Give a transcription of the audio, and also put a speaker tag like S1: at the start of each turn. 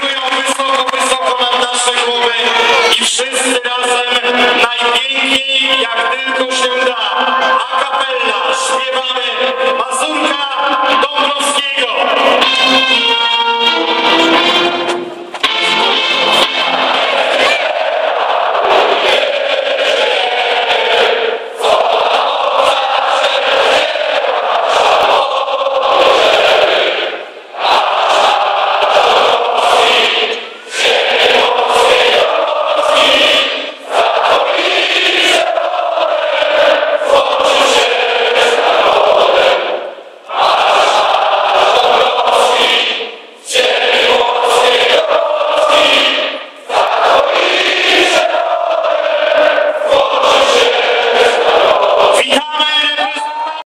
S1: górują wysoko, wysoko nad nasze głowy i wszyscy razem najpiękniej jak tylko się da. A kapella śpiewamy Mazurka Dąbrowskiego.